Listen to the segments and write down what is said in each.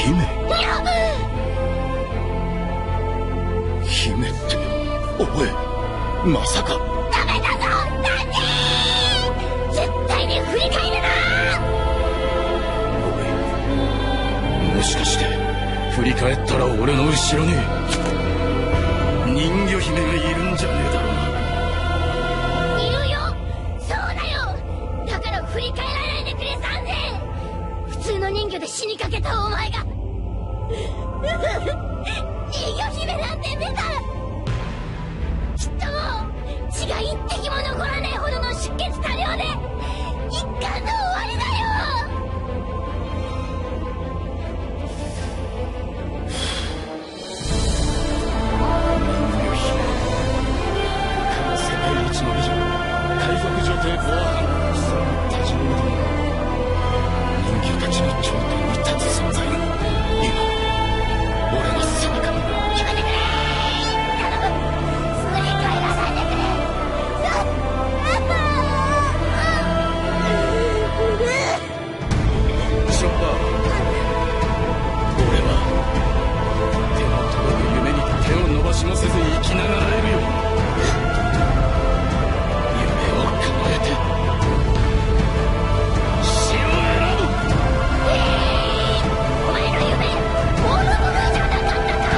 姫っておい、まさか。 ダメだぞダンディ！絶対に振り返るな！ おい、もしかして振り返ったら俺の後ろに人魚姫がいるんじゃねえだろうな。 いるよ。そうだよ。だから振り返らないでくれサンデー。普通の人魚で死にかけたお前が人魚姫なんて出た。ちっとも血が一滴も残らねえほどの出血多量で一巻の終わりだよ。 世界一の美女、海賊女帝ボアハン、その多重で人魚たちの頂点に立つ存在が今俺の背中に。 やめてくれ頼む。振り返らないでくれ。 チョッパー、俺は手の届く夢に手を伸ばしもせず生きながらえるよ。夢を叶えて死を選ぶ。 お前の夢オールブルーじゃなかったか。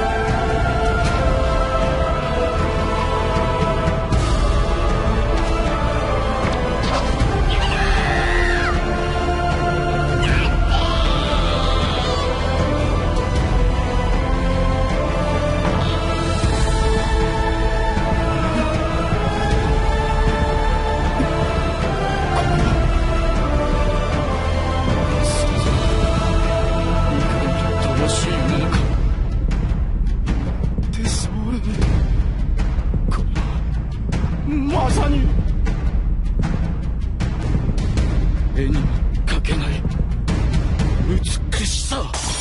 乏しいものか。デスボール、これはまさに絵にも描けない美しさ。